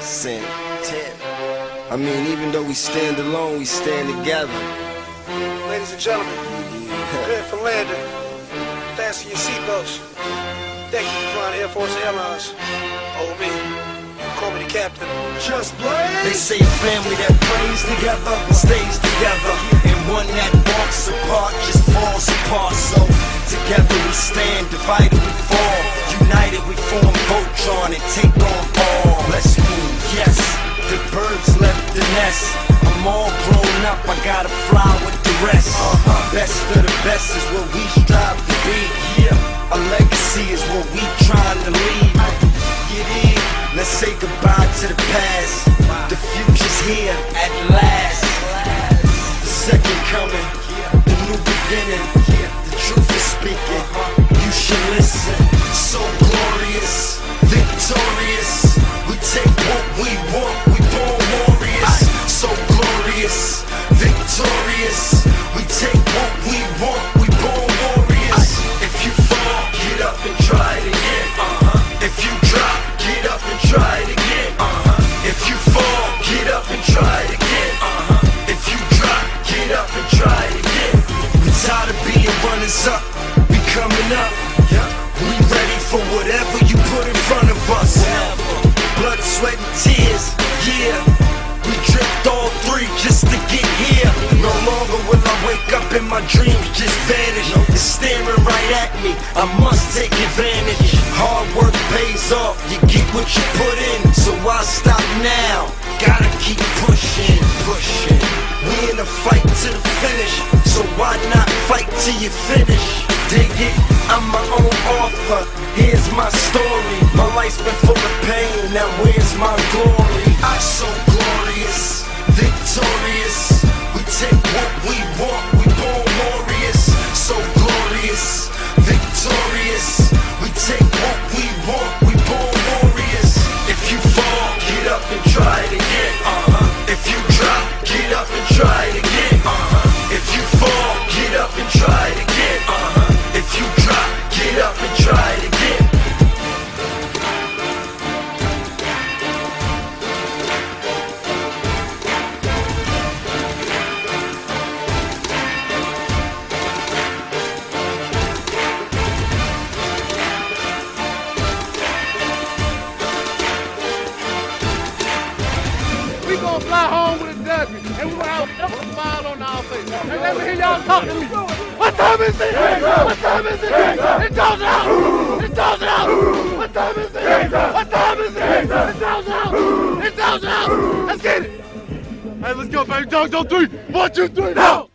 Santana. I mean, even though we stand alone, we stand together. Ladies and gentlemen, prepare for landing. Fasten your seatbelts. Thank you for flying Air Force Airlines. Oh, me. Call me the captain. Just blaze. They say a family that prays together stays together, and one that walks apart just falls apart. So together we stand, divided we fall, united we form Voltron and take on all. Let's move, yes. The birds left the nest. I'm all grown up, I gotta fly with the rest. Best of the best is what we strive to be. Yeah, a legacy is what we trying to leave. Get in, let's say goodbye to the past. The future's here at last. The second coming, the new beginning. The truth is speaking, you should listen. So glorious, victorious. We take what we want, we born warriors. So glorious, victorious. We take what we want, we born warriors. If you fall, get up and try it again. If you drop, get up and try it again. If you fall, get up and try it again. If you drop, get up and try it again. We tired of being runners up, we coming up. We ready for whatever you put in front of us. Blood, sweat, and tears, yeah. We dripped all three just to get here. No longer will I wake up and my dreams just vanish. It's staring right at me, I must take advantage. Hard work pays off, you get what you put in. So why stop now? Gotta keep pushing, pushing. We in a fight to the finish, so why not fight till you finish? Dig it, I'm my own author, here's my story. My life's been full of pain, now where's my glory? I'm so glorious, victorious. We take what we want, we born warriors. So glorious, victorious. We take what we want, we born warriors. If you fall, get up and try it again. If you drop, get up and try it again. If you fall, get up and try it again. If you drop, get up and try it again. We gonna fly home with a W, and we gonna have a smile on our face. And let me hear y'all talk to me. What time is it? What time is it? It goes out! It goes out! What time is it? What time is it? It goes out! It goes out! Let's get it! Hey, let's go, baby. Dogs on three. 1, 2, 3, now!